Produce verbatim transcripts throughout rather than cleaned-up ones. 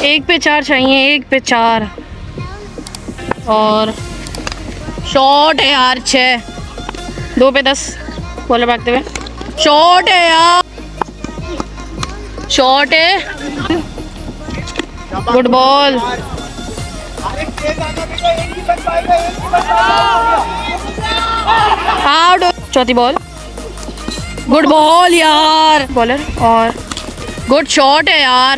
एक पे चार चाहिए, एक पे चार। और शॉट है यार छः। दो पे दस। बॉलर भागते हुए शॉट है यार, शॉट है। Good ball. आउट। चौथी बॉल। गुड बॉल यार बॉलर। और गुड शॉट है यार।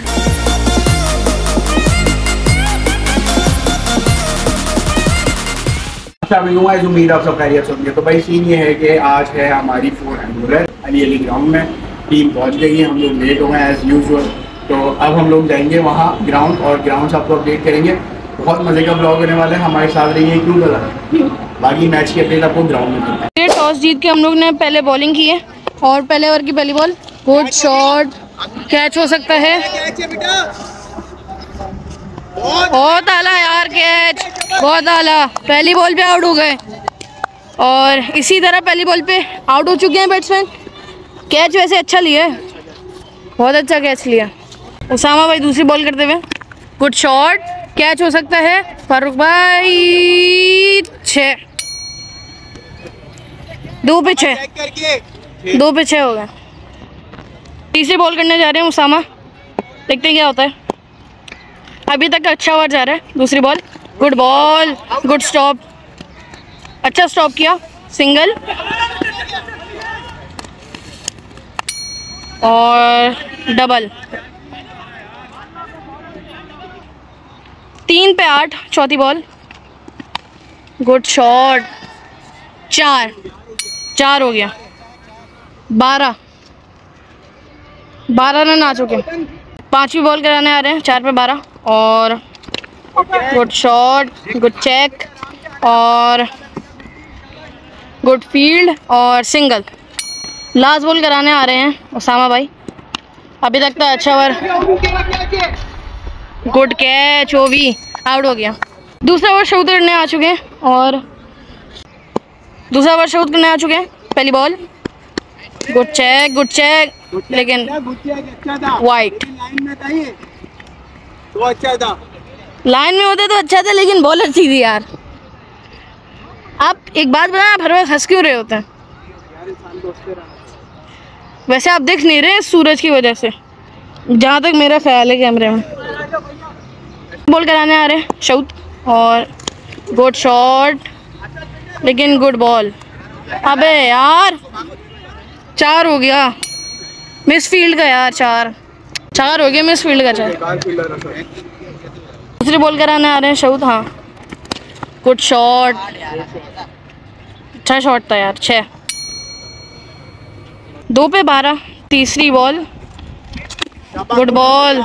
अच्छा भाई, उम्मीद आप सब खैरियत से होंगे। तो भाई सीन ये है कि आज है हमारी फोर एंगुलर अली अली ग्राउंड में। टीम पहुंच गई है, हम लोग लेट हो गए एज यूजुअल। तो अब हम लोग जाएंगे वहाँ ग्राउंड और ग्राउंड से आपको अपडेट करेंगे। बहुत मजे का ब्लॉग होने वाला है, हमारे साथ रहिए। क्यों बता बाकी मैच की अपडेट आपको ग्राउंड में मिलता है। टॉस जीत के हम लोग ने पहले बॉलिंग की है और पहले ओवर की पहली बॉल। गुड शॉट, कैच हो सकता है। बहुत आला यार कैच, बहुत आला। पहली बॉल पे आउट हो गए और इसी तरह पहली बॉल पे आउट हो चुके हैं बैट्समैन। कैच वैसे अच्छा लिया है, बहुत अच्छा कैच लिया उसामा भाई। दूसरी बॉल करते हुए गुड शॉट, कैच हो सकता है। फारूक भाई छः। दो पे छः, दो पे छः हो गया। तीसरी बॉल करने जा रहे हैं उसामा, देखते हैं क्या होता है। अभी तक अच्छा ओवर जा रहा है। दूसरी ball. Good ball, good stop, अच्छा स्टॉप किया। सिंगल और डबल। तीन पे आठ। चौथी बॉल। Good shot. चार, चार हो गया। बारह, बारह रन आ चुके। पांचवी बॉल कराने आ रहे हैं। चार पे बारह और गुड शॉट, गुड चेक और गुड फील्ड और सिंगल। लास्ट बॉल कराने आ रहे हैं उसामा भाई। अभी तक तो अच्छा ओवर। गुड कैच, वो भी आउट हो गया। दूसरा ओवर शूट करने आ चुके हैं और दूसरा ओवर शूट करने आ चुके हैं। पहली ball. Good check, good check, लेकिन वाइट। लाइन में होते तो अच्छा था, लेकिन बॉल अच्छी थी यार। आप एक बात बताना, हर वक्त हंस क्यों रहे होते हैं? वैसे आप देख नहीं रहे सूरज की वजह से, जहाँ तक मेरा ख्याल है कैमरे में। बॉल कराने आ रहे हैं शूट और गुड शॉट, लेकिन गुड बॉल। अबे यार चार हो गया। मिस फील्ड का यार, चार चार हो गया मिस फील्ड का। चार। दूसरी बॉल कराने आ रहे हैं शूट। हाँ गुड शॉट, अच्छा शॉट था यार। छः। दो पे बारह। तीसरी बॉल। Good ball.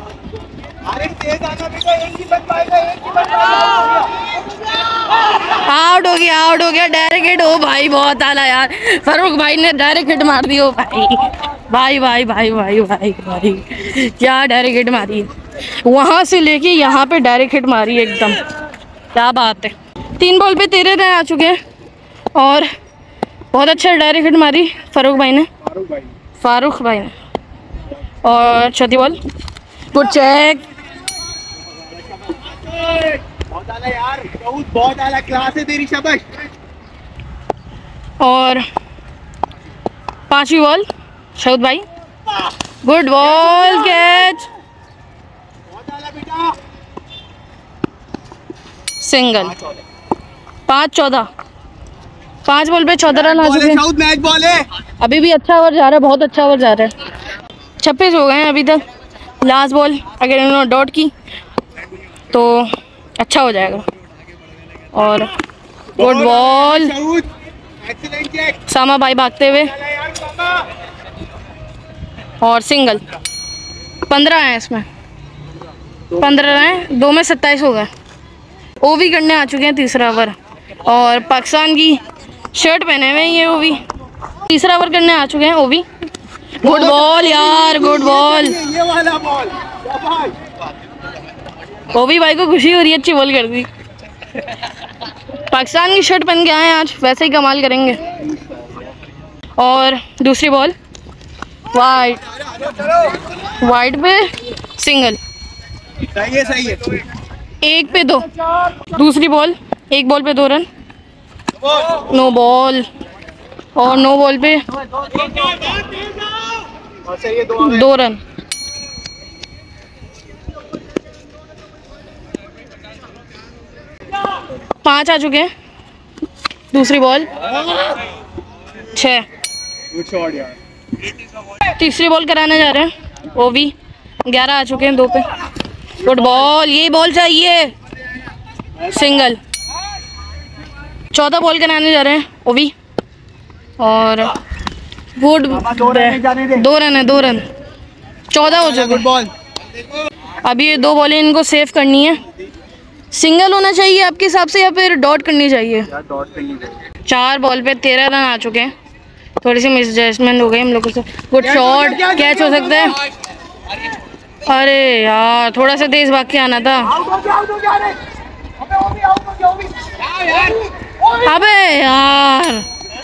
आउट हो गया, आउट हो गया। Direct hit. हो भाई बहुत आला यार, फारूक भाई ने डायरेक्ट हिट मार दी। हो भाई भाई भाई भाई भाई भाई भाई क्या डायरेक्ट हिट मारी है, वहाँ से लेके यहाँ पे डायरेक्ट हिट मारी एकदम। क्या बात है। तीन बॉल पे तेरह रन आ चुके हैं और बहुत अच्छा डायरेक्ट हिट मारी फारूक भाई ने, फारूक भाई ने। और चौथी बॉल। Good check. बहुत आला यार, बहुत बहुत आला, क्लास है तेरी, शाबाश। और पांचवी बॉल शौद भाई। Good ball, catch, single. पाँच चौदह। पांच बॉल पे चौदह रन आ चुके हैं। अभी भी अच्छा ओवर जा रहा है, बहुत अच्छा ओवर जा रहा है। छब्बीस हो गए हैं अभी तक। लास्ट बॉल अगर इन्होंने डॉट की तो अच्छा हो जाएगा। और गुड बॉल, सामा भाई भागते हुए और सिंगल। पंद्रह हैं इसमें, पंद्रह हैं, दो में सत्ताईस हो गए। ओवी करने आ चुके हैं तीसरा ओवर और पाकिस्तान की शर्ट पहने हुए हैं ये ओवी। तीसरा ओवर करने आ चुके हैं ओवी। गुड बॉल यार, गुड बॉल। ये वाला बॉल ओवी भाई को खुशी हो रही है, अच्छी बॉल कर दी। पाकिस्तान की शर्ट पहन के आए हैं आज, वैसे ही कमाल करेंगे। और दूसरी बॉल वाइड, वाइड पे सिंगल। सही है सही है। एक पे दो, दूसरी बॉल, एक बॉल पे दो रन, नो बॉल और नो बॉल पे दो रन। पांच आ चुके हैं, दूसरी बॉल, छः। तीसरी बॉल कराने जा रहे हैं, वो भी ग्यारह आ चुके हैं, दो पे। गुड बॉल, यही बॉल चाहिए, सिंगल। चौदह बॉल कराने जा रहे हैं, वो भी, और गुड, दो रन है, दो रन, चौदह हो चुके बॉल। अभी ये दो बॉलें इनको सेव करनी है। सिंगल होना चाहिए आपके हिसाब से या फिर डॉट करनी चाहिए? डॉट करनी चाहिए। चार बॉल पे तेरह रन आ चुके हैं, थोड़ी सी मिसजस्टमेंट हो गई हम लोगों से। गुड शॉट, कैच हो सकता है। अरे यार, थोड़ा सा तेज भाग के आना था। अबे यार,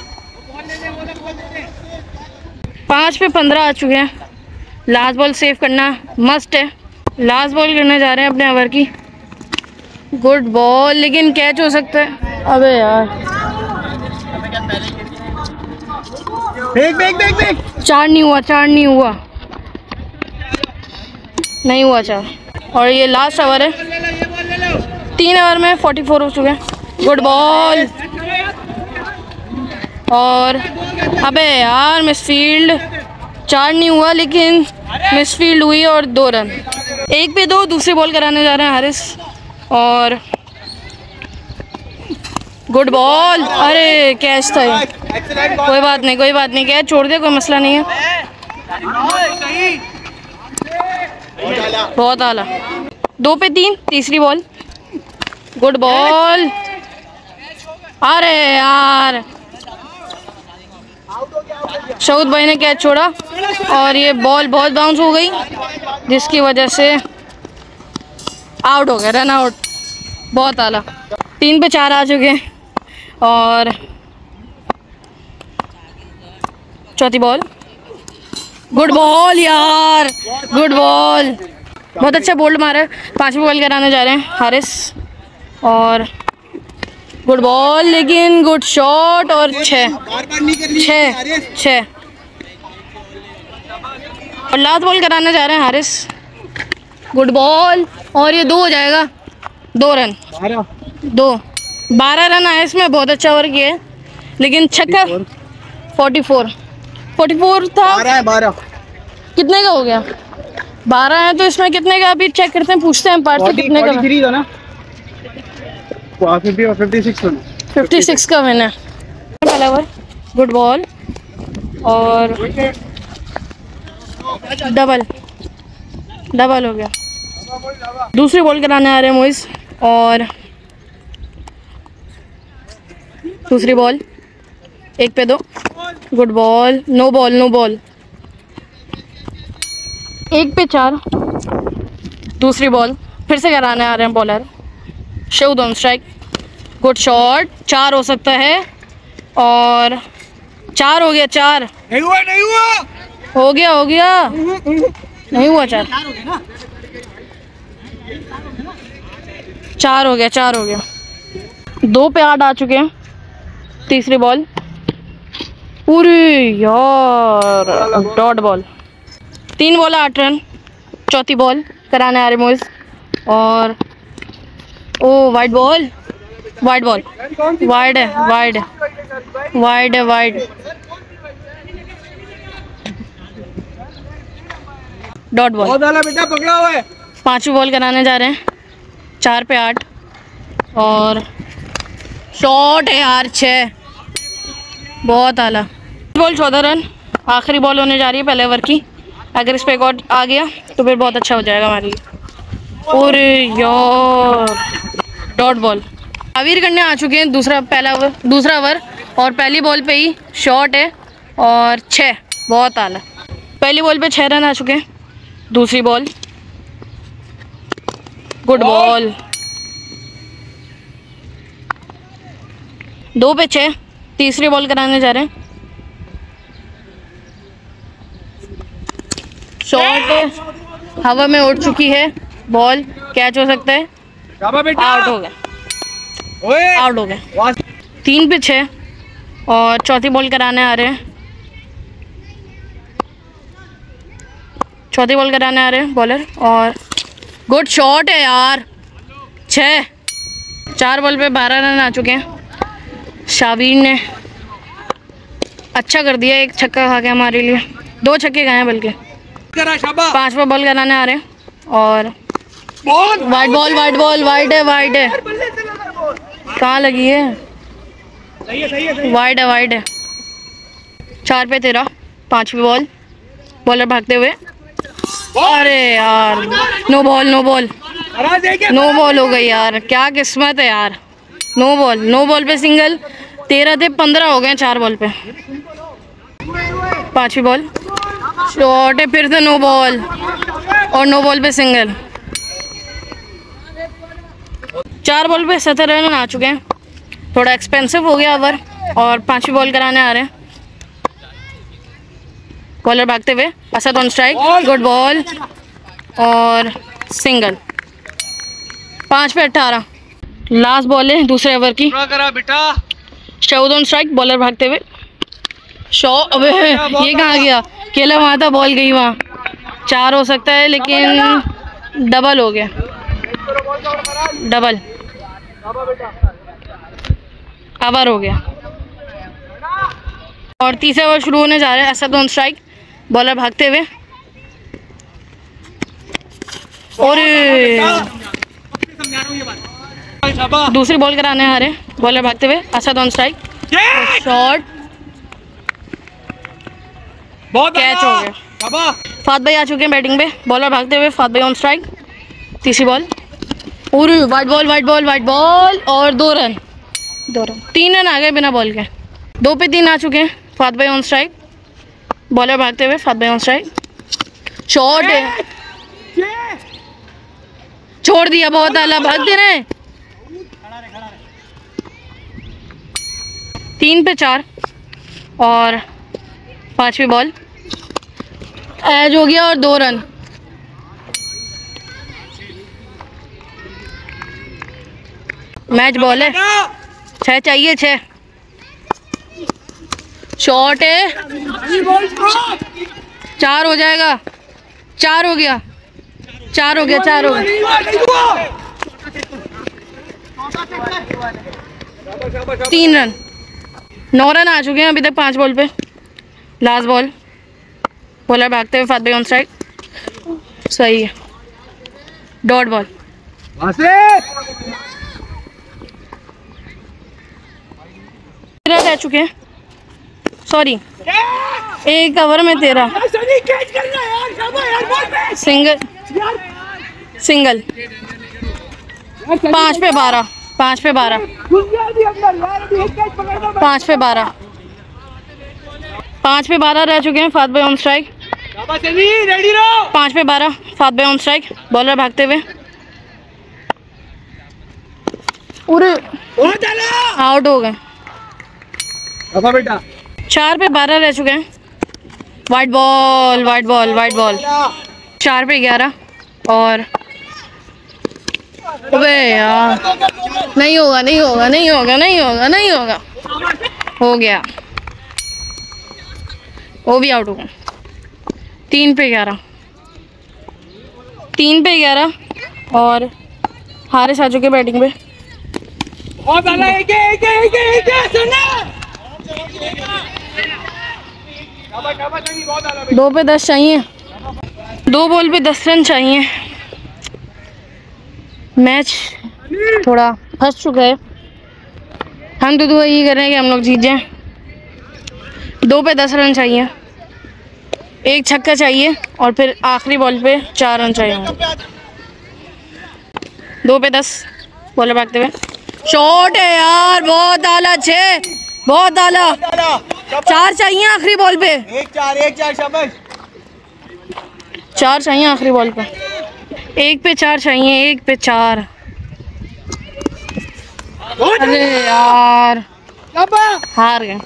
पाँच पे पंद्रह आ चुके हैं। लास्ट बॉल सेव करना मस्ट है। लास्ट बॉल करने जा रहे हैं अपने ओवर की। गुड बॉल, लेकिन कैच हो सकता है। अबे यार, देख देख देख देख, चार नहीं हुआ, चार नहीं हुआ, नहीं हुआ चार। और ये लास्ट ओवर है, तीन ओवर में फोर्टी फोर हो चुके हैं। गुड बॉल, और अबे यार मिसफील्ड, चार नहीं हुआ लेकिन मिसफील्ड हुई और दो रन। एक पे दो, दूसरी बॉल कराने जा रहे हैं हारिस, और गुड बॉल। अरे कैच था ये, कोई बात नहीं, कोई बात नहीं, कैच छोड़ दे, कोई मसला नहीं है। बहुत आला, दो पे तीन, तीसरी बॉल, गुड बॉल। अरे यार, शौद भाई ने कैच छोड़ा और ये बॉल बहुत बाउंस हो गई, जिसकी वजह से आउट हो गया, रन आउट। बहुत आला, तीन पे चार आ चुके हैं, और चौथी बॉल, गुड बॉल यार, गुड बॉल, बहुत अच्छा बोल्ड मारा है। पांचवी बॉल कराने जा रहे हैं हारिस, और गुड बॉल, लेकिन गुड शॉट, और छः छः छः और लास्ट बॉल कराने जा रहे हैं हारिस। गुड बॉल, और ये दो हो जाएगा, दो रन, दो बारह रन आए इसमें। बहुत अच्छा ओवर किया है, लेकिन छक्का। फोर्टी फोर फोर्टी फोर था, बारह बारह कितने का हो गया? बारह है, तो इसमें कितने का अभी चेक करते हैं, पूछते हैं पार्ट से कितने का। फिफ्टी सिक्स का विन है पहला ओवर। गुड बॉल, और डबल डबल हो गया। दूसरी बॉल कराने आ रहे हैं मोइस, और दूसरी बॉल, एक पे दो, good ball, no ball, no ball, एक पे चार। दूसरी बॉल फिर से कराने आ रहे हैं बॉलर, शो ऑन स्ट्राइक, गुड शॉट, चार हो सकता है, और चार हो गया, चार नहीं हुआ नहीं हुआ, हो गया हो गया, नहीं हुआ चार, चार हो गया, चार हो गया। दो पे आठ आ चुके हैं। तीसरी बॉल, पूरी यार, डॉट बॉल, तीन बॉल आठ रन। चौथी बॉल कराने आ रहे मोइस, और ओ wide ball, wide ball, wide है, वाइड वाइड है, वाइड, डॉट बॉल। बेटा पकड़ा हुआ है। पांचवी बॉल कराने जा रहे हैं, चार पे आठ, और शॉट है यार, छः, बहुत आला। बॉल चौदह रन, आखिरी बॉल होने जा रही है पहले ओवर की। अगर इस पे एक और आ गया तो फिर बहुत अच्छा हो जाएगा हमारे लिए। और यार, डॉट बॉल। आविर करने आ चुके हैं दूसरा पहला ओवर, दूसरा ओवर, और पहली बॉल पे ही शॉट है, और छः, बहुत आला। पहली बॉल पे छः रन आ चुके हैं। दूसरी बॉल, गुड बॉल, दो पे छः। तीसरी बॉल कराने जा रहे हैं, शॉट हवा में उड़ चुकी है, बॉल कैच हो सकता है, आउट हो गया, आउट हो गया। तीन पे छः और चौथी बॉल कराने आ रहे हैं, चौथी बॉल कराने आ रहे हैं बॉलर। और गुड शॉट है यार, छः। चार बॉल पे बारह रन आ चुके हैं। शाबीर ने अच्छा कर दिया, एक छक्का खा के हमारे लिए, दो छक्के गए हैं बल्कि। पांचवा बॉल कराने आ रहे हैं और wide ball, wide ball, wide है, वाइड है, कहाँ लगी है, वाइड है, वाइड है। चार पे तेरह, पांचवी बॉल, बॉलर भागते हुए, अरे यार no ball, no ball, no ball हो गई यार, क्या किस्मत है यार, नो बॉल। नो बॉल पे सिंगल, तेरह थे पंद्रह हो गए चार बॉल पे। पांचवी बॉल शॉट है, फिर से नो बॉल और नो बॉल पे सिंगल। चार बॉल पे सत्रह रन आ चुके हैं, थोड़ा एक्सपेंसिव हो गया ओवर। और पांचवी बॉल कराने आ रहे हैं, बॉलर भागते हुए, Asad on strike, good ball और सिंगल। पाँच पे अट्ठारह, लास्ट बॉल है दूसरे ओवर की। शहूद ऑन स्ट्राइक, बॉलर भागते हुए, शॉ अबे ये कहाँ गया, केला वहाँ था, बॉल गई वहाँ। चार हो सकता है लेकिन डबल हो गया, डबल ओवर हो गया। और तीसरा ओवर शुरू होने जा रहा है। असद ऑन स्ट्राइक, बॉलर भागते हुए, और दूसरी बॉल कराने आ रहे हैं, बॉलर भागते हुए, Asad on strike, shot, catch हो गया। फात भाई आ चुके हैं बैटिंग पे, बॉलर भागते हुए, फात भाई ऑन स्ट्राइक, तीसरी बॉल, और wide ball, wide ball, wide ball और दो रन, दो रन, तीन रन आ गए बिना बॉल के। दो पे तीन आ चुके हैं। फात भाई ऑन स्ट्राइक, बॉलर भागते हुए, फात भाई ऑन स्ट्राइक, शॉट है, छोड़ दिया, बहुत आला, भागते रहे। तीन पे चार और पांचवी बॉल, एज हो गया और दो रन। मैच बॉल है, छह चाहिए, छह। शॉट है, चार हो जाएगा, चार हो गया, चार हो गया, चार हो गया, तीन रन, नौ रन आ चुके हैं अभी तक पांच बॉल पे। लास्ट बॉल, बॉलर भागते हुए, फात भाई ऑन स्ट्राइक, सही है, डॉट बॉल। तेरह रह चुके हैं, सॉरी एक ओवर में तेरह। सिंगल, सिंगल, पाँच पे बारह, पाँच पे बारह, पाँच पे बारह, पाँच पे बारह रह चुके हैं। फात भाई ऑन स्ट्राइक, पाँच पे बारह, फात भाई ऑन स्ट्राइक, बॉलर भागते हुए, आउट हो गए। बेटा चार पे बारह रह चुके हैं। Wide ball, wide ball, wide ball, चार पे ग्यारह और अबे यार नहीं होगा, नहीं होगा, नहीं होगा, नहीं होगा, नहीं होगा, हो गया, वो भी आउट हो गया। तीन पे ग्यारह, तीन पे ग्यारह और हारिस आ चुके बैटिंग पे। दो पे दस चाहिए, दो बॉल पे दस रन चाहिए। मैच थोड़ा फंस चुका है, हम तो दुआ यही कर रहे हैं कि हम लोग जीत जाएं। दो पे दस रन चाहिए, एक छक्का चाहिए और फिर आखिरी बॉल पे चार रन चाहिए। दो पे दस, बॉलर भागते हुए, शॉट है यार, बहुत आला, छः, बहुत आला, चार चाहिए आखिरी बॉल पे, एक चार, एक चार, शाबाश, चार चाहिए आखिरी बॉल पे, एक पे चार चाहिए, एक पे चार। अरे यार हार गए,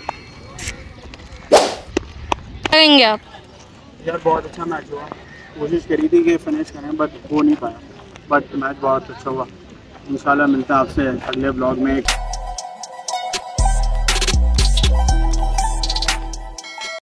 करेंगे आप यार। बहुत अच्छा मैच हुआ, कोशिश करी थी कि फिनिश करें बट हो नहीं पाया। बट मैच बहुत अच्छा हुआ। इंशाल्लाह मिलते हैं आपसे अगले ब्लॉग में।